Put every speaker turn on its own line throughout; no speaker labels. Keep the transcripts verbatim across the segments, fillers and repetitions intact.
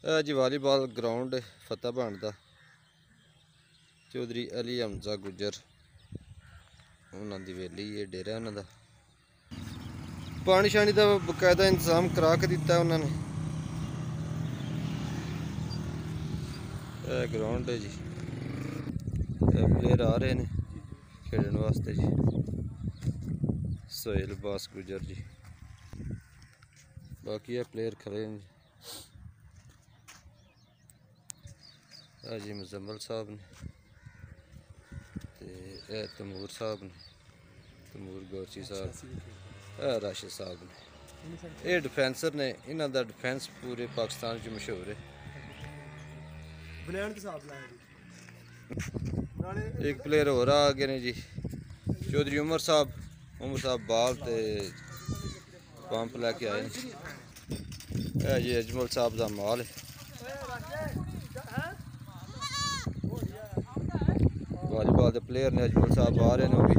ਇਹ ਜੀ volleyball ground फतेहबंद दा चौधरी अली हमजा गुजर उन्हां दी वेली है डेरा उन्हां दा पानी शानी दा बकायदा इंतजाम करा के दिता उन्होंने। यह ग्राउंड है जी, प्लेयर आ रहे हैं खेलने वास्ते जी। सोहेल बास गुजर जी, बाकी ये प्लेयर खड़े हैं जी। जी मुजम्मल साहब ने ते तमूर साहब ने, तमूर गौरची साहब, राशिद साहब ने। ये डिफेंसर ने, इन्हों का डिफेंस पूरे पाकिस्तान च मशहूर है। एक प्लेयर और आ गए ने जी, चौधरी उमर साहब। उमर साहब बाल ते पंप लैके आए हैं जी। अजमल साहब का माल है। वालीबाल के प्लेयर ने अजमल साहब आ रहे हैं। भी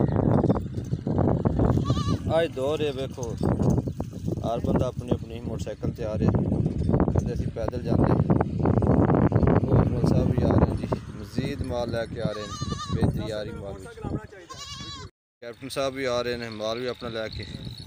अज दौर है, वेखो हर बंदा अपनी अपनी मोटरसाइकिल से आ रहा है, कदे असीं पैदल जाते। अजमल साहब भी आ रहे हैं जी, मजीद माल लैके आ रहे हैं। बेहतरी आ रही माल। कैप्टन साहब भी आ रहे हैं, माल भी अपना लैके।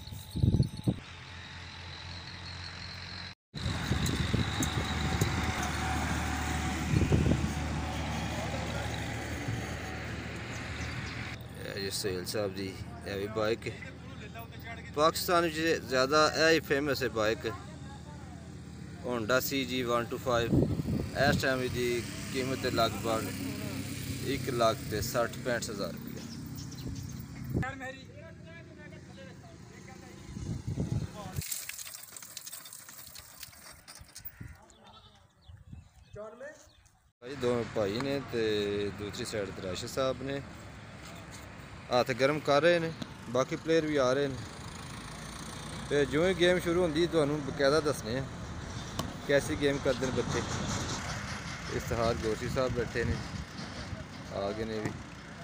सोहेल साहब जी, यह भी बाइक है। पाकिस्तान में ज़्यादा यही फेमस है bike, Honda C G one two five. इस टाइम की कीमत है लगभग एक लाख ते सठ पैंठ हज़ार रुपये। भाई दो भाई ने ते दूसरी साइड राशिद साहब ने हाथ गर्म कर रहे हैं। बाकी प्लेयर भी आ रहे हैं। तो जो ही गेम शुरू होती तो बकायदा दसने कैसी गेम करते हैं बच्चे। इफ्तिखार गोशी साहब बैठे ने, आ गए ने भी।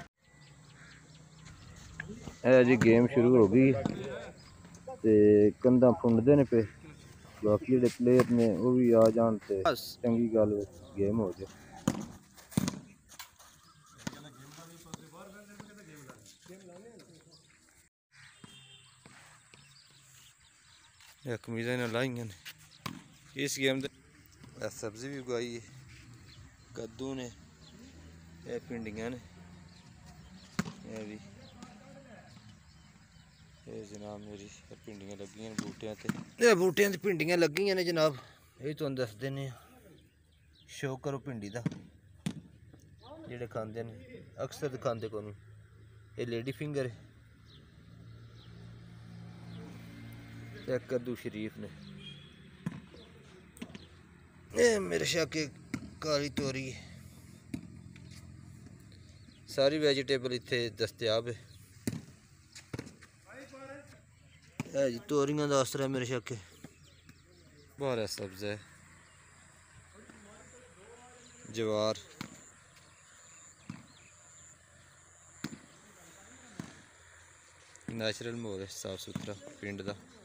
है जी गेम शुरू हो गई ते कंधा फुंडते ने पे। बाकी जो प्लेयर ने वो भी आ जान ते चंगी गल गेम हो जाए। कमीज़ा इन्हें लाइया ने इस गेम दे। सब्जी भी उगाई है, कद्दू ने, यह भिंडियां ने, यह भी ये जनाब मेरी भिंडियां लगी बूटियां ते। यह बूटियां ते भिंडियां लगी ने जनाब। ये तुहानू दस देने शो करो भिंडी दा। जेड़े खांदे ने अक्सर खांदे को नहीं। ये लेडी फिंगर है। कद्दू शरीफ ने, ये मेरे शक काली तोरी है। सारी वेजिटेबल इत्थे दस्तयाब है। है जी तोरियां का आसरा मेरे शक बारह सब्ज है। जवार, नैचुरल माहौल है, साफ सुथरा पिंड का।